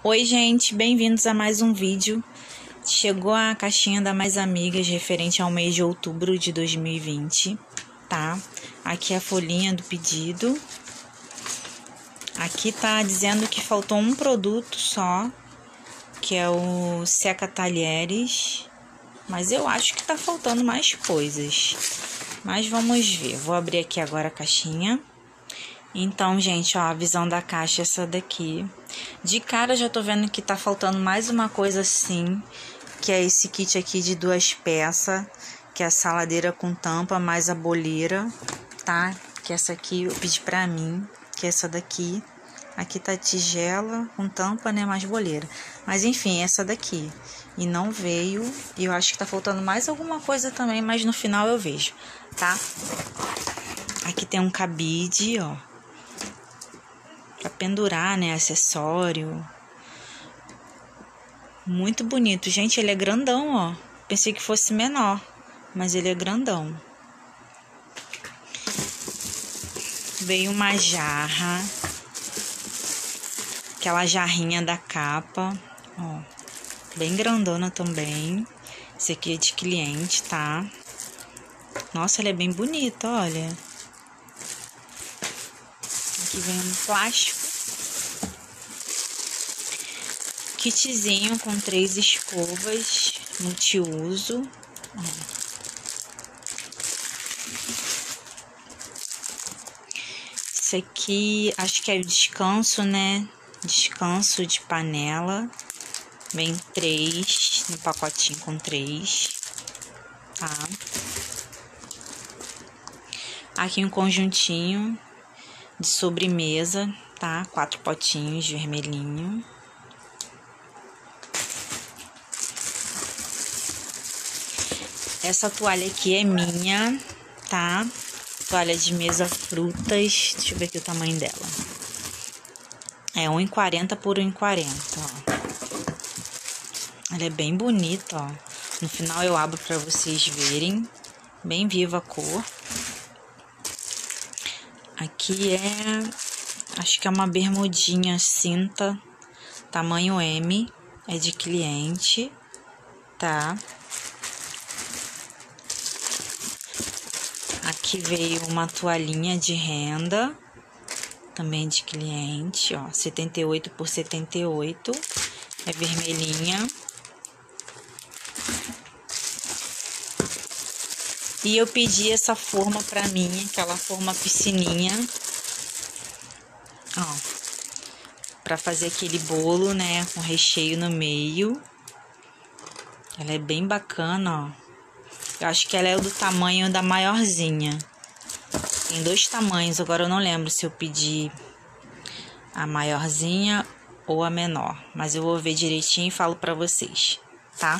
Oi gente, bem-vindos a mais um vídeo. Chegou a caixinha da Mais Amigas referente ao mês de outubro de 2020, tá? Aqui é a folhinha do pedido. Aqui tá dizendo que faltou um produto só, que é o Seca Talheres, mas eu acho que tá faltando mais coisas. Mas vamos ver, vou abrir aqui agora a caixinha. Então, gente, ó, a visão da caixa é essa daqui. De cara, eu já tô vendo que tá faltando mais uma coisa assim, que é esse kit aqui de 2 peças, que é a saladeira com tampa, mais a boleira, tá? Que essa aqui eu pedi pra mim, que é essa daqui. Aqui tá tigela com tampa, né, mais boleira. Mas, enfim, essa daqui. E não veio, e eu acho que tá faltando mais alguma coisa também, mas no final eu vejo, tá? Aqui tem um cabide, ó. Pra pendurar, né, acessório. Muito bonito. Gente, ele é grandão, ó. Pensei que fosse menor, mas ele é grandão. Veio uma jarra. Aquela jarrinha da capa, ó. Bem grandona também. Esse aqui é de cliente, tá? Nossa, ele é bem bonito, olha. Aqui vem um plástico. Kitzinho com 3 escovas multiuso. Isso aqui, acho que é o descanso, né? Descanso de panela. Vem 3, no pacotinho com 3, tá? Aqui um conjuntinho de sobremesa, tá? 4 potinhos vermelhinho. Essa toalha aqui é minha, tá? Toalha de mesa frutas. Deixa eu ver aqui o tamanho dela. É 1,40 por 1,40, ó. Ela é bem bonita, ó. No final eu abro pra vocês verem. Bem viva a cor. Aqui acho que é uma bermudinha cinta, tamanho M. É de cliente, tá? Aqui veio uma toalhinha de renda, também de cliente, ó, 78 por 78, é vermelhinha. E eu pedi essa forma pra mim, aquela forma piscininha, ó, pra fazer aquele bolo, né, com recheio no meio. Ela é bem bacana, ó. Eu acho que ela é do tamanho da maiorzinha. Tem 2 tamanhos, agora eu não lembro se eu pedi a maiorzinha ou a menor. Mas eu vou ver direitinho e falo pra vocês, tá?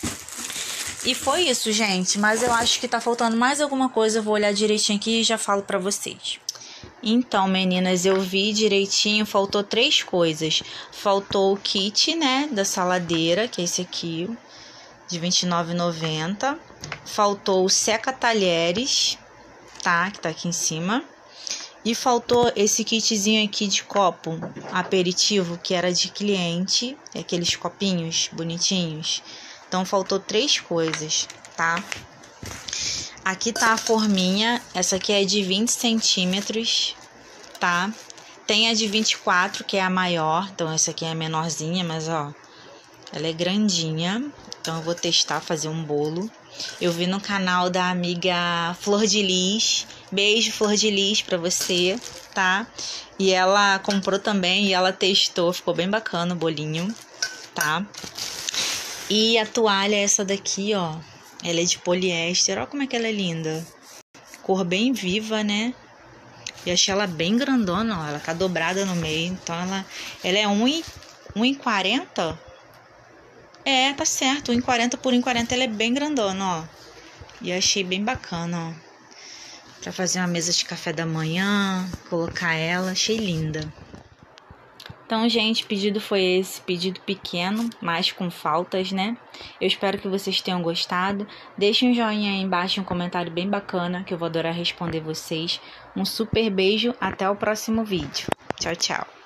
E foi isso, gente. Mas eu acho que tá faltando mais alguma coisa. Eu vou olhar direitinho aqui e já falo pra vocês. Então, meninas, eu vi direitinho. Faltou 3 coisas. Faltou o kit, né, da saladeira, que é esse aqui, de R$ 29,90. Faltou o Seca Talheres, tá? Que tá aqui em cima. E faltou esse kitzinho aqui de copo aperitivo, que era de cliente. Aqueles copinhos bonitinhos. Então, faltou 3 coisas, tá? Aqui tá a forminha. Essa aqui é de 20 centímetros, tá? Tem a de 24, que é a maior. Então, essa aqui é a menorzinha, mas, ó, ela é grandinha. Então, eu vou testar fazer um bolo. Eu vi no canal da amiga Flor de Lis. Beijo, Flor de Lis, pra você, tá? E ela comprou também e ela testou. Ficou bem bacana o bolinho, tá? E a toalha é essa daqui, ó. Ela é de poliéster. Olha como é que ela é linda. Cor bem viva, né? E achei ela bem grandona, ó. Ela tá dobrada no meio. Então, ela é 1,40. É, tá certo, 1,40 por 1,40 ela é bem grandona, ó. E achei bem bacana, ó. Pra fazer uma mesa de café da manhã, colocar ela, achei linda. Então, gente, o pedido foi esse, pedido pequeno, mas com faltas, né? Eu espero que vocês tenham gostado. Deixe um joinha aí embaixo, um comentário bem bacana, que eu vou adorar responder vocês. Um super beijo, até o próximo vídeo. Tchau, tchau.